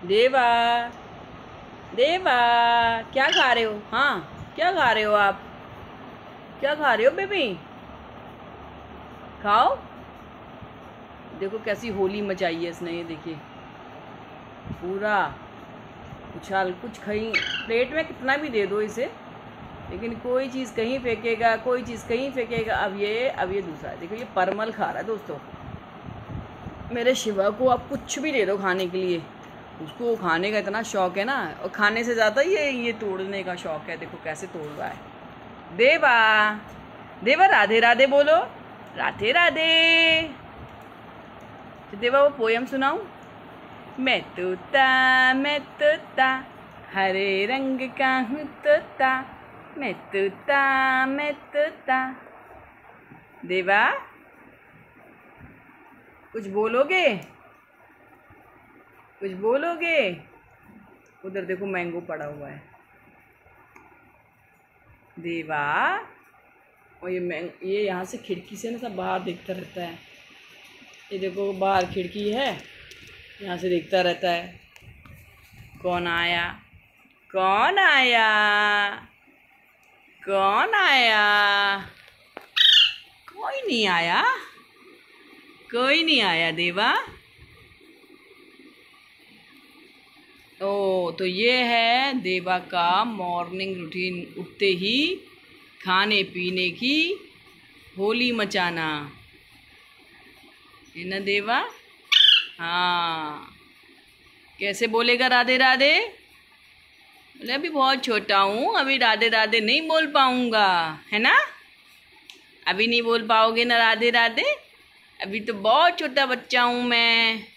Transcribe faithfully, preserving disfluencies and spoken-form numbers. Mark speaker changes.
Speaker 1: देवा, देवा, क्या खा रहे हो? हाँ, क्या खा रहे हो आप? क्या खा रहे हो बेबी? खाओ। देखो कैसी होली मचाई है इसने, ये देखिए पूरा उछाल। कुछ कहीं प्लेट में कितना भी दे दो इसे, लेकिन कोई चीज़ कहीं फेंकेगा, कोई चीज़ कहीं फेंकेगा। अब ये अब ये दूसरा देखो, ये परमल खा रहा है दोस्तों। मेरे शिवा को आप कुछ भी दे दो खाने के लिए, उसको खाने का इतना शौक है ना, और खाने से ज़्यादा ये ये तोड़ने का शौक है। देखो कैसे तोड़ रहा है। देवा, देवा राधे राधे बोलो, राधे राधे। तो देवा वो पोयम सुनाऊं? मैं तोता, मैं तोता, हरे रंग का हूँ तोता, मैं तोता, मैं तोता। देवा कुछ बोलोगे? कुछ बोलोगे? उधर देखो मैंगो पड़ा हुआ है। देवा, और ये मैंग ये यहाँ से खिड़की से ना सब बाहर देखता रहता है। ये देखो बाहर खिड़की है, यहाँ से देखता रहता है। कौन आया? कौन आया? कौन आया? कोई नहीं आया, कोई नहीं आया देवा। ओ तो ये है देवा का मॉर्निंग रूटीन, उठते ही खाने पीने की होली मचाना, है ना देवा? हाँ, कैसे बोलेगा राधे राधे? बोले अभी बहुत छोटा हूँ, अभी राधे राधे नहीं बोल पाऊंगा, है ना? अभी नहीं बोल पाओगे ना राधे राधे? अभी तो बहुत छोटा बच्चा हूँ मैं।